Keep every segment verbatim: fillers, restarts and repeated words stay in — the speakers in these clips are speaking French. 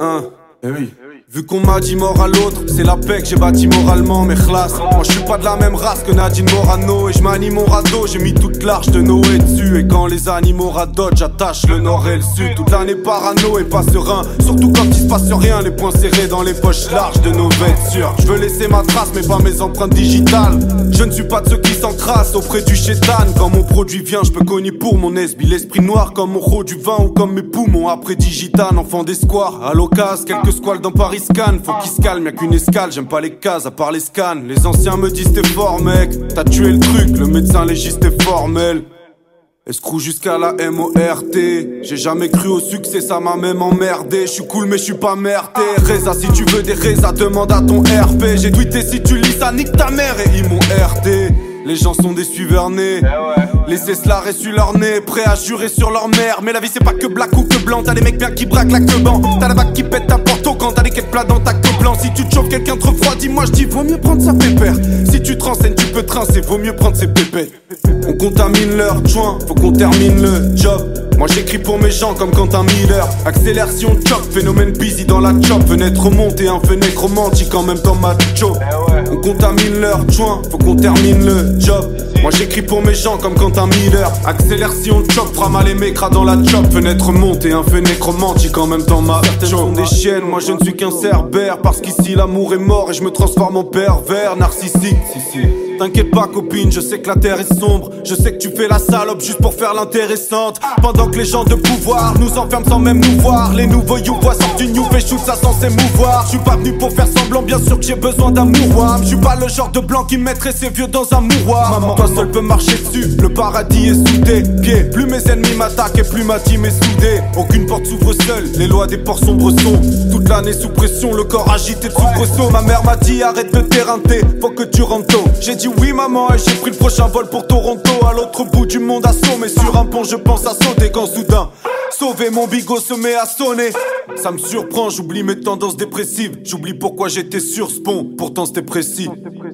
Hein, eh oui. Vu qu'on m'a dit mort à l'autre, c'est la paix que j'ai bâti moralement, mais khlas. Moi je suis pas de la même race que Nadine Morano. Et je m'anime mon radeau, j'ai mis toute l'arche de Noé dessus. Et quand les animaux radotent, j'attache le nord et le sud. Toute l'année parano et pas serein, surtout quand il se passe rien. Les poings serrés dans les poches larges de nos vêtures. Je veux laisser ma trace mais pas mes empreintes digitales. Je ne suis pas de ceux qui s'encrassent auprès du chétan. Quand mon produit vient, je peux cogner pour mon esbi. L'esprit noir comme mon rot du vin ou comme mes poumons. Après digital, enfant des squares. À l'occasion, quelques squales dans Paris scan. Faut qu'il se calme, y'a qu'une escale. J'aime pas les cases à part les scans. Les anciens me disent t'es fort mec, t'as tué le truc. Le médecin légiste est formel. Escroc jusqu'à la M O R T. J'ai jamais cru au succès, ça m'a même emmerdé. J'suis cool mais j'suis pas merdé. Reza si tu veux des Reza, demande à ton R P. J'ai tweeté si tu lis ça, nique ta mère et ils m'ont R T. Les gens sont des suiveurs nés, laissez cela sur leur nez, prêts à jurer sur leur mère. Mais la vie c'est pas que black ou que blanc, t'as des mecs bien qui braquent la queue ban. T'as la vague qui pète n'importe où quand t'as des quêtes plats dans ta queue blanc. Si tu te chauffes quelqu'un trop froid, dis-moi j'dis vaut mieux prendre sa pépère. Si tu te renseignes tu peux trincer, vaut mieux prendre ses pépettes. On contamine leur joint, faut qu'on termine le job. Moi j'écris pour mes gens comme Quentin Miller. Accélération choc, phénomène busy dans la chop. Fenêtre montée, un fenêtre romantique en même temps macho. On contamine leur joint, faut qu'on termine le job. Moi j'écris pour mes gens comme Quentin Miller. Accélération choc, fera mal les mécras dans la chop. Fenêtre montée, un fenêtre romantique en même temps macho. Certaines sont des chiennes, moi je ne suis qu'un cerbère. Parce qu'ici l'amour est mort et je me transforme en pervers narcissique. Si, si. T'inquiète pas copine, je sais que la terre est sombre. Je sais que tu fais la salope juste pour faire l'intéressante. Pendant que les gens de pouvoir nous enferment sans même nous voir. Les nouveaux youvois sortent du new shoot, ça sans s'émouvoir. Je suis pas venu pour faire semblant, bien sûr que j'ai besoin d'un mouroir. Je suis pas le genre de blanc qui mettrait ses vieux dans un mouroir. Maman, toi seul peux marcher dessus, le paradis est sous tes pieds. Plus mes ennemis m'attaquent et plus ma team est soudée. Aucune porte s'ouvre seule, les lois des ports sombres sont toute l'année sous pression, le corps agité de soubresaut. Ma mère m'a dit arrête de t'éreinter, faut que tu rentres tôt. J'ai dit oui maman et j'ai pris le prochain vol pour Toronto. À l'autre bout du monde assommé, sur un pont je pense à sauter quand soudain sauver mon bigot se met à sonner. Ça me surprend, j'oublie mes tendances dépressives. J'oublie pourquoi j'étais sur ce pont, pourtant c'était précis.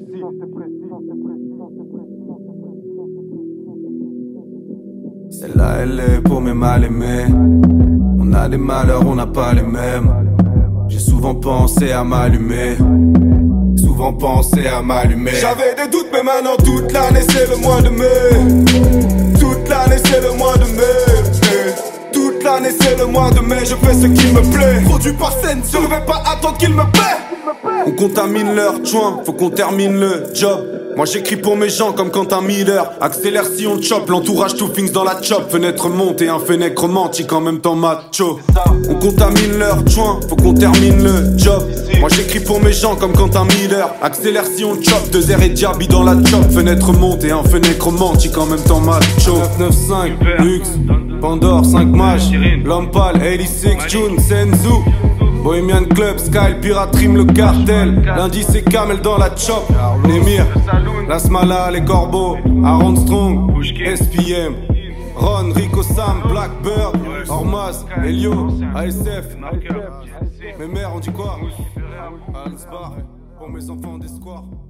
Celle-là elle est pour mes mal aimés. On a des malheurs, on n'a pas les mêmes. J'ai souvent pensé à m'allumer, souvent pensé à m'allumer. J'avais des doutes mais maintenant toute l'année c'est le mois de mai. Toute l'année c'est le mois de mai. Toute l'année c'est le mois de mai. Je fais ce qui me plaît. Produit par scène, je ne vais pas attendre qu'il me plaît. On contamine leur joint, faut qu'on termine le job. Moi j'écris pour mes gens comme Quentin Miller. Accélération chop, l'entourage tout things dans la chop. Fenêtre montée, un fenêtre romantique en même temps macho. On contamine leur joint, faut qu'on termine le job. Moi j'écris pour mes gens comme Quentin Miller. Accélération chop, deux airs et diaby dans la chop. Fenêtre montée, un fenêtre romantique en même temps macho. neuf neuf cinq, Luxe, Pandore, cinq mages, L'Homme Pâle, eighty-six, June, Senzu, Bohemian Club, Sky, Pirate Rim, le cartel. Lundi c'est Camel dans la chop. Nemir, Lasmala, les corbeaux, Aaron Strong, S P M, Ron, Rico Sam, Blackbird, Ormaz, Elio, A S F. Mes mères on dit quoi? Alsbar, pour mes enfants des squares.